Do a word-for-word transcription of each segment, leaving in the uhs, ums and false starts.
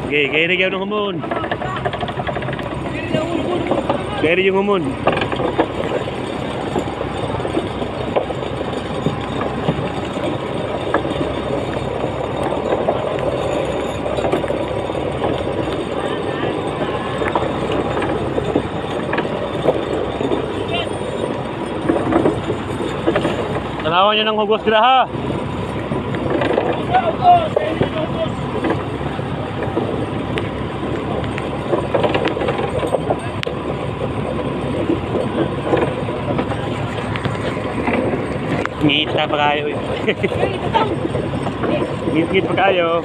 Okay, kaya rin yung humon. Kaya rin yung humon. Tanawan nyo ng hugos nila ha. Ngita pa kayo eh. Ngit-ngit pa kayo.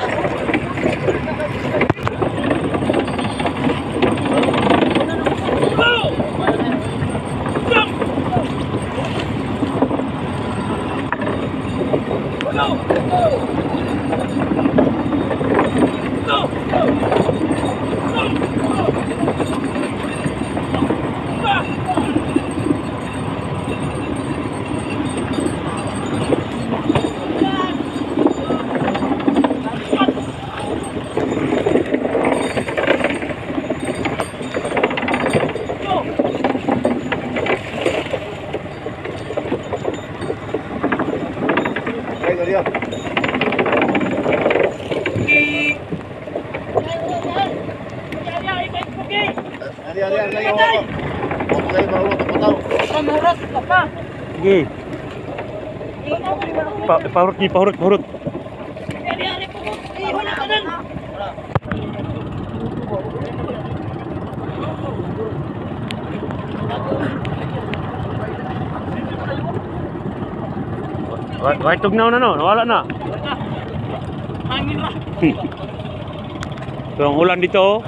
Sige. Pa pahurut ni pahurut pahurut. Wah, tugnaw na no, nawala na. Hangin na. So, ang ulan dito.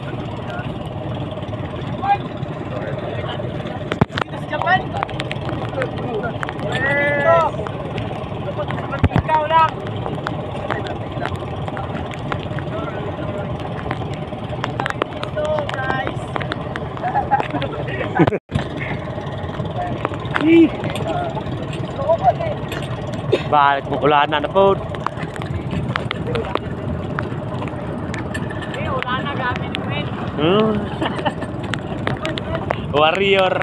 Ikaw lang. Ito guys. Balik mo ulan na po. Eh, ulan na gamit ni Queen. Hmm. Warrior.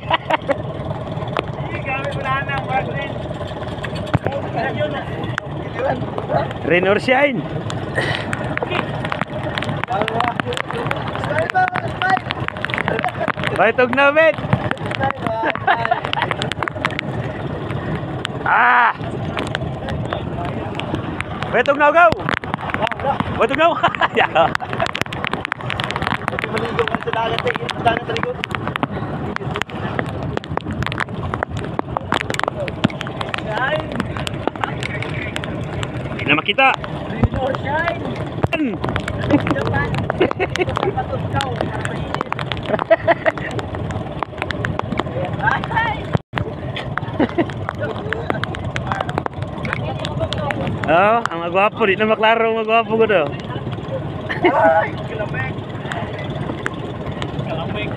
Rain or shine. Baitog na bet. Ah. Baitog na go. Baitog na. Ya. Maligo man sa dagat eh, dagat sa likod. Hindi na makita. Rain or shine. Oh, ang magwapo, di na maklaro ang magwapo ko do. Ay, kilamig. Kilamig.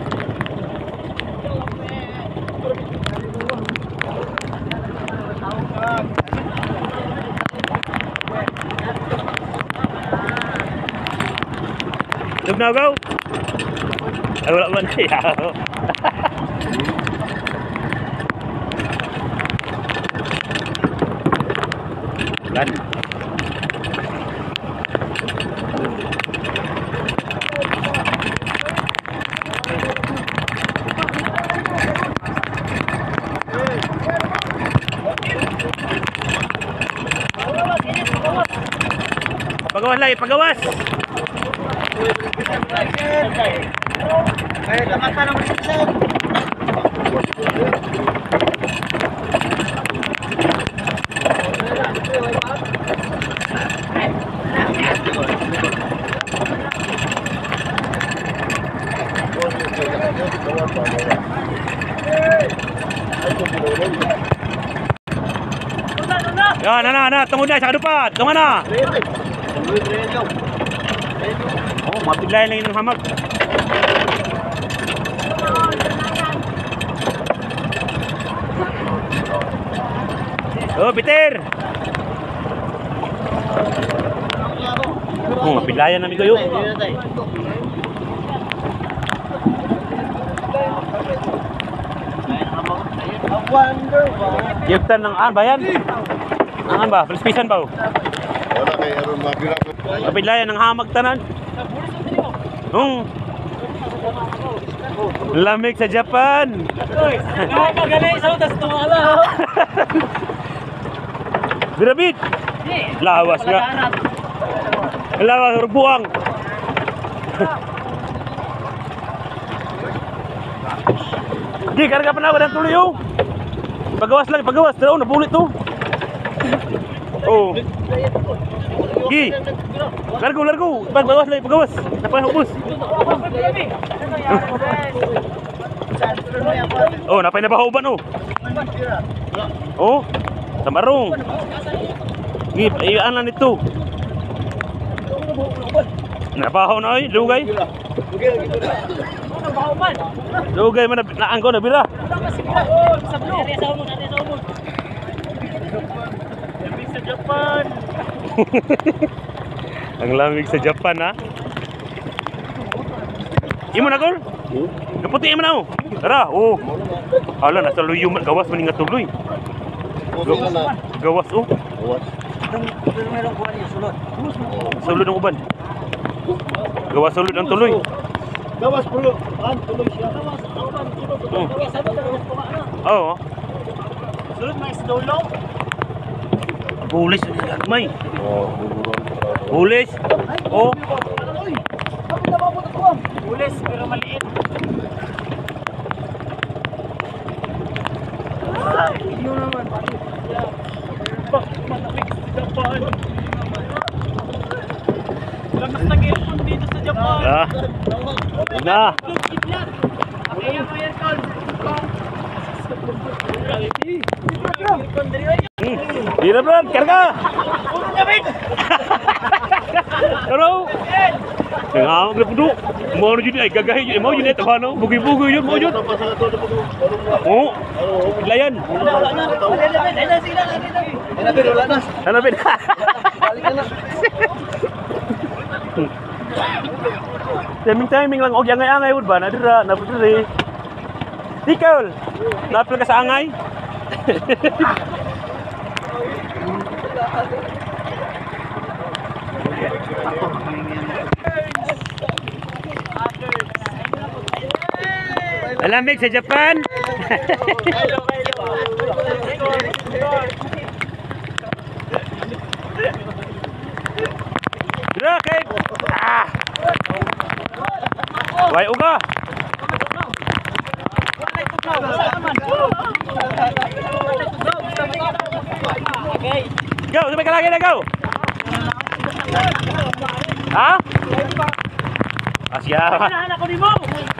Lúc nào go? Ay, wala man siya. Lan. Pagawas lagi, pagawas. Eh, lakas na ng isa. Ya, nana, nana, tunggu dah, cakap depan. Tunggu mana? Oh, mati lain lagi ng hamak. Oh, Peter. Oh, Mapilayan namin kayo. Giftan ng an bayan. Ang an ba? Pilispisan ba? Wala kay aron mabira. Mapilayan ng hamag tanan. Hung. Lamig sa Japan. Magaling sa utas tumala. Birabit. Lawas nga. Lawas rubuang. Di karga pa na ng tuloy oh. Pagawas lang, pagawas. Tara, napulit to. Oh. Gi. Largo, largo. Pagawas lang, pagawas. Napahubos. Oh, napay na bahuban oh. Oh. Samarong. Gi, ayaan lang ito. Nabaho na ay, lugay. Lugay man na angko na bira. Lamig sa Japan. Ang lamig sa Japan ha. Imo na gol? Kaputi mo na oh. Tara, oh. Hala, nasa luyo man gawas man nga tuloy. Gawas oh. Merong kuha niya sulod. Sulod ang uban. Gawas sulod ang tuloy. Gawas pulo. An tuloy siya. Oo. Sulod may sa dulo. Pulis ang gagmay. Oh, Pulis. Oh. Pulis pero maliit. Ay, yun naman. Malamig sa Japan. Lakas ng aircon dito sa Japan. Ah. Na. Kaya mo aircon. Hmm. Tira Brad, karga. Pero. Ngawag na pudo. Mo jud ay gagahi jud mo jud ay tabano. Bugi-bugi jud mo jud. Oh. Layan. Hanapin. Timing timing lang og angay angay ud ba na dira na pudre. Tikol. Napil ka sa angay. Malamig sa Japan. Rocket. Ah. Wai uga. Go, sampai ka lagi na go. Ha? Asya. Hinahanap ko ni mo.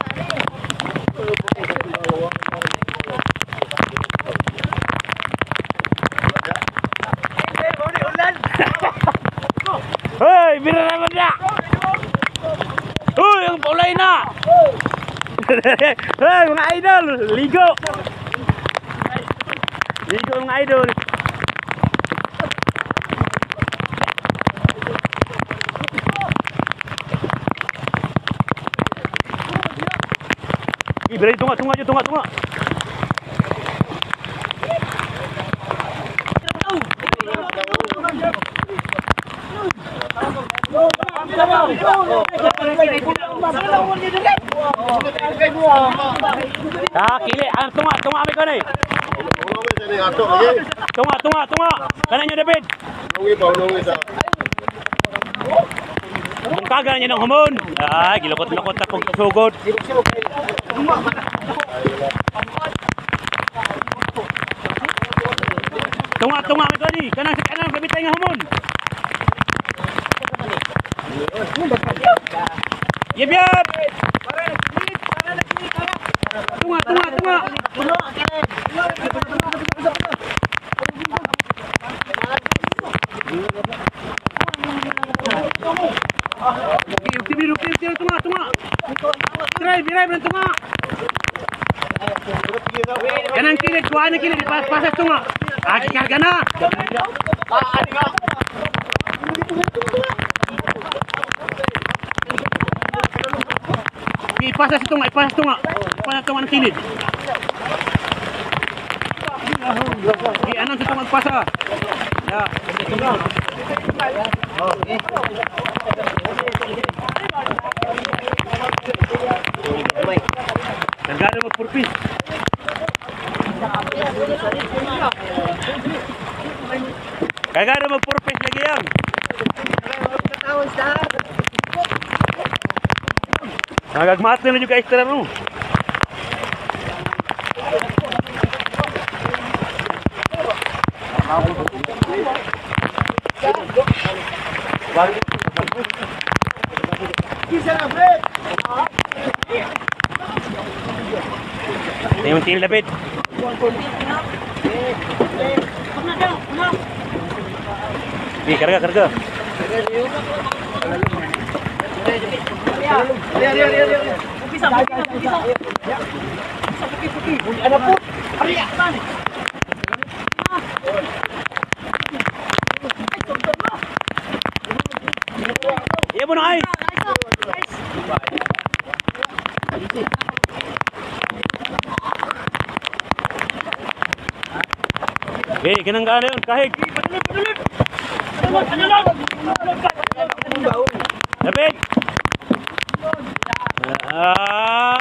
Hei, bira naman na! Uy, ang paulay na! Hei, mga idol! Ligo! Ligo mga idol! Bira, tunga, tunga, tunga, tunga! Ah, kili, ang tunga, tunga kami ko ni. Tunga, tunga, tunga. Kanan niyo David. Nungi pa, nungi sa. Ang kaga niya ng humon. Ay, gilukot-lukot na pong sugod. Tunga, tunga kami ko ni. Kanan sa kanan, gabitay nga humon. Yep, yep. Tunga, tunga, tunga. Ukti biru, ukti biru, tunga, tunga. Try, biray, biray, tunga. Kanang kiri, kuha na kiri, pas-pasas tunga. Agi karga na. Okey, pas sa situ, pas situ ngak. Pas situ ngak kilid. Okey, anak situ ngak pas ah. Ya. Okey. Negara berpurpis. Kagak ada berpurpis lagi yang. Agak mati na juga istirahat nu. Yang penting David. Ni karga karga. Lihat, lihat, lihat, lihat. Pisau, pisau, pisau. Pisau putih-putih. Ada put. Hari ya, Bang. Iya bunuh ai. Eh, kenang ka na kahig. David. Ah.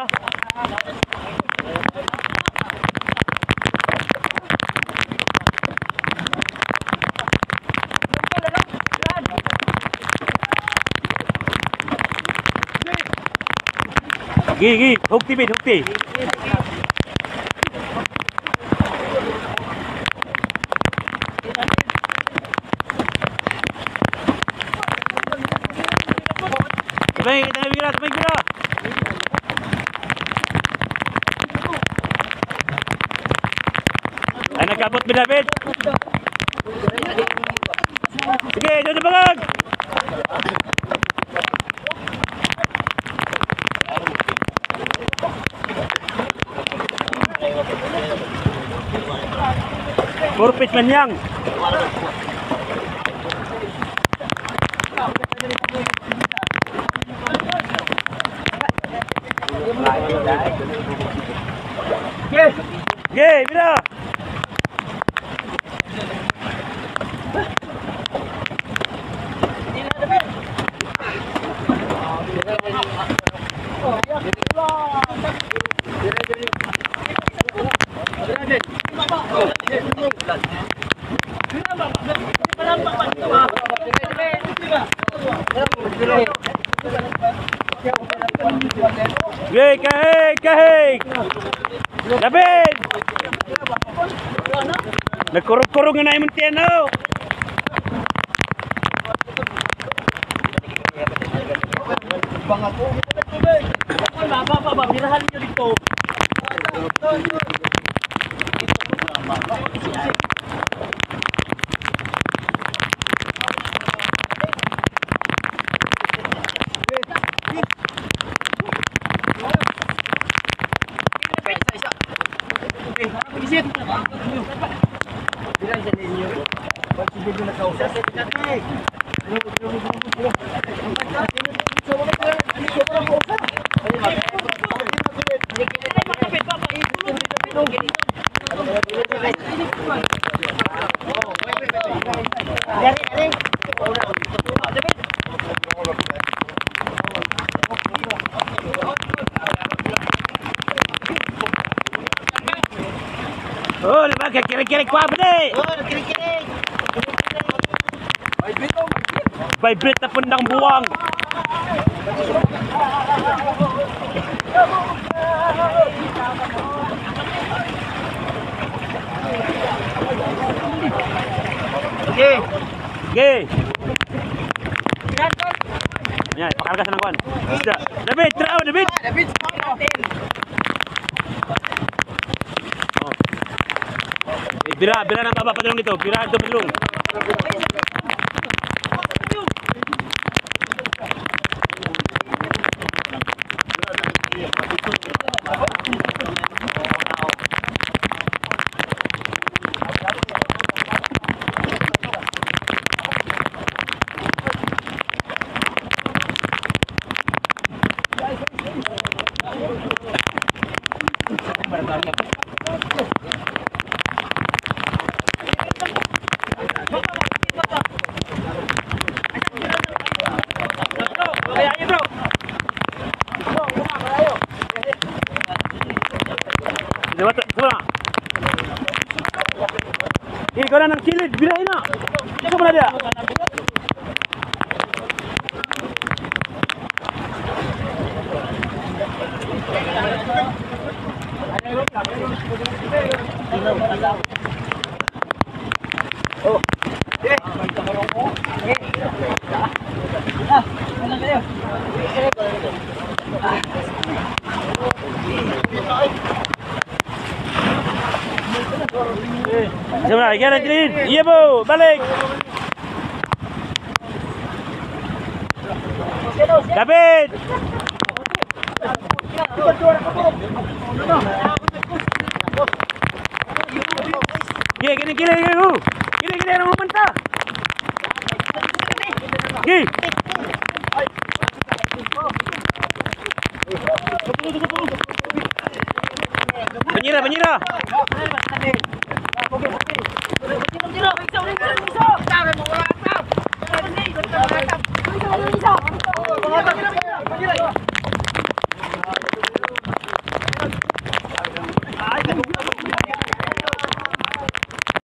Gi gi, hukti bit hukti. Baik, kita bira, baik bira. Anak kabut beda bed. Sige, jangan bangag. Purpis menyang. Ge, bira. Ge, kahig, kahig. David. Nagkurog-kurog na yung tiyan, Baba, baba, birahan niyo dito. Oh, lepas kira-kira kuat ni. Oh, kira-kira. Vibrate na pendang buang. Okey. Okey. Ya, pakarga sana kawan. Sudah. David, terang David. David. Bira, bira ng baba padulong dito. Bira ito padulong. kau nak kilid, birahin nak. Siapa mana dia? Oh. Eh. Ah, mana dia? Sebenarnya, kira kilid. Iya bu, balik. David. Gini, gini, gini, gini, bu. Gini, gini, orang mentah. Gini.